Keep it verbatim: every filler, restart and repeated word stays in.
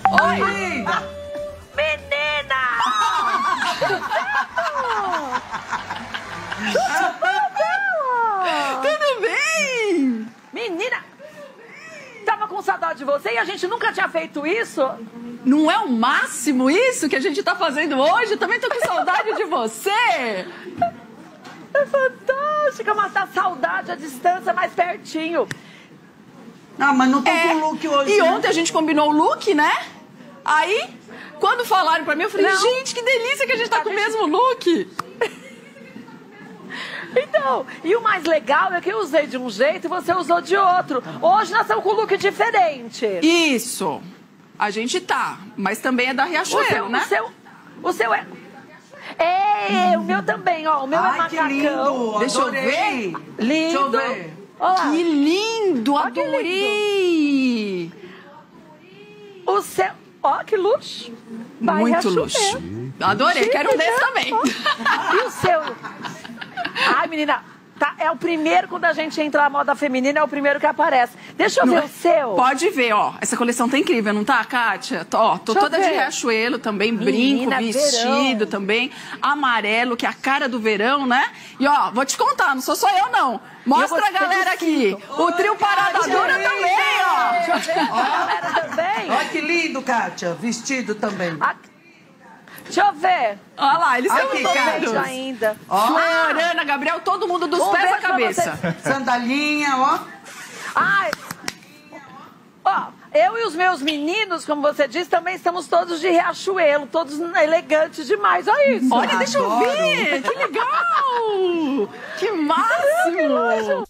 Oi! Menina! Tudo bem? Menina! Tava com saudade de você e a gente nunca tinha feito isso. Não é o máximo isso que a gente tá fazendo hoje? Eu também tô com saudade de você. É fantástica, matar saudade à distância, mais pertinho. Ah, mas não tô É, com look hoje. e né? ontem a gente combinou o look, né? Aí, quando falaram pra mim, eu falei, Não. gente, que delícia que a gente tá A com gente- o mesmo look. Então, e o mais legal é que eu usei de um jeito e você usou de outro. Hoje nós estamos com um look diferente. Isso. A gente tá, mas também é da O Riachuelo, seu, né? o seu, o seu é... É, o meu também, ó. O meu é Ai, que macacão. lindo. Deixa eu Adorei. Lindo. Deixa eu ver. Olha lá. Que lindo, Ó, que adorei. O seu... Ó, que luxo. Vai, Muito Riachuelo. luxo. Adorei, quero um desse também. E o seu? Ai, menina, tá, é o primeiro, quando a gente entra na moda feminina, é o primeiro que aparece. Deixa eu Não ver é? o seu. Pode ver, ó. Essa coleção tá incrível, não tá, Kátia? Tô, Ó, tô Deixa eu toda de ver. Riachuelo também, Menina, brinco, vestido verão. também. Amarelo, que é a cara do verão, né? E ó, vou te contar, não sou só eu, não. Mostra a gostei do galera aqui. cinto. O trio Parada Kátia, Dura linda. também, ó. Deixa eu ver, a galera também. Olha que lindo, Kátia. Vestido também. A- Deixa eu ver. Olha lá, eles Ai, estão que Não tô cara. vendo todos. ainda. Ó, Florana, Gabriel, todo mundo dos Um pés à beijo pra cabeça. sandalinha, ó. Ai. Ó, eu e os meus meninos, como você disse, também estamos todos de Riachuelo, todos elegantes demais. Olha isso. Olha, deixa eu Adoro. ver. Que legal. Que máximo.